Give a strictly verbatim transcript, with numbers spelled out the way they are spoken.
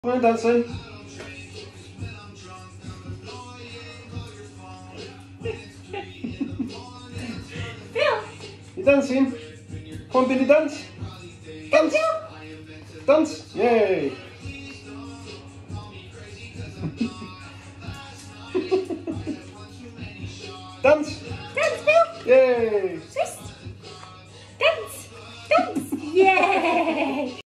Come on, dancing. Bill. You're dancing. Come on, Billy, dance. Dance. Dance. Yay. Dance. Dance, Bill. Yay. Twist. Dance. Dance. Yay.